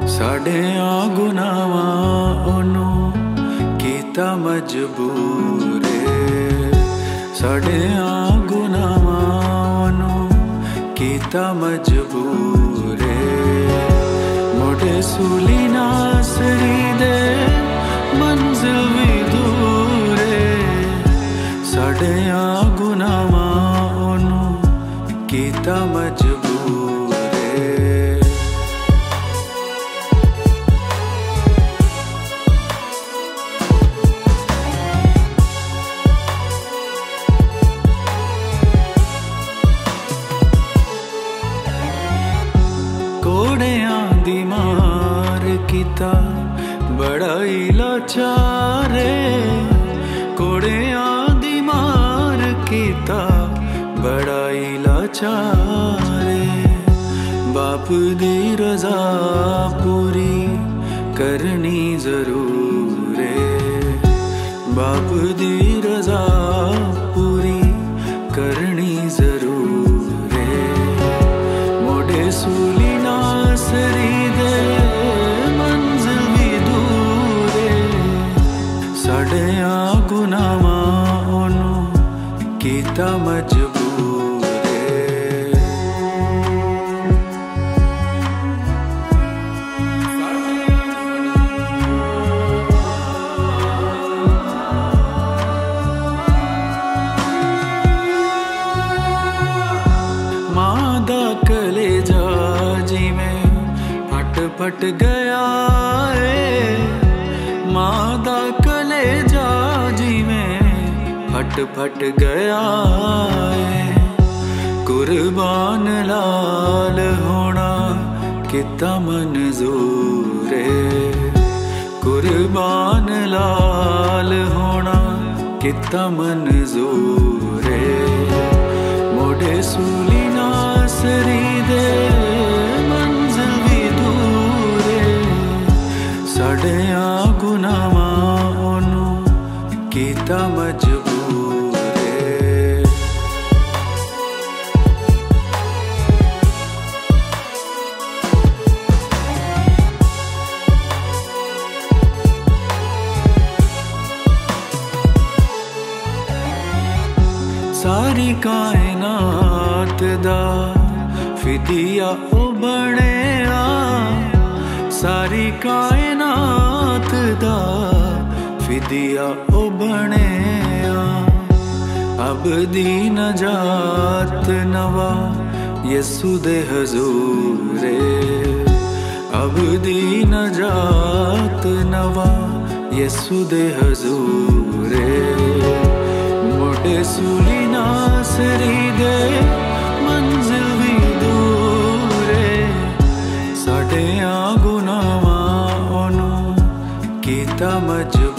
साढ़ियां गुनाहां ओनू कीता मजबूरे। साढ़ियां गुनाहां ओनू कीता मजबूरे। मोटे सूली नासरी दे मंजिल भी दूरे। साढ़ियां गुनाहां ओनू कीता मजबूरे। कोड़ियां दी मार कीता बड़ा ही लाचारे। कोड़ियां दी मार कीता बड़ा ही लाचारे। बाप दी रजा पूरी करनी जरूर है। बाप दी रजा पूरी करनी जरूर है। मोटे सूली नासरी दे मंजिल भी दूर है। साढ़ियां गुनाहां ओनू कीता मजबूरे। मां दा कलेजा जिवें फट फट गया है। मां दा कलेजा जिवें फट फट गया है। कुर्बान लाल होना कितना मंजूर है। कुर्बान लाल होना कितना मंजूर है। मोटे सूली नासरी दे मंजिल भी दूर है। साढ़ियां गुनाहां ओनू कीता मजबूरे। सारी कायनात दा फिदिया ओ बनेआ। सारी कायनात दा फिदिया ओ बनेआ। अब दी नजात नवा यसू दे हजूरे। अब दी नजात नवा यसू दे हजूरे। मोटे सूली नासरी दे मंजिल भी दूर है। साढ़ियां गुनाहां ओनू कीता मजबूरे।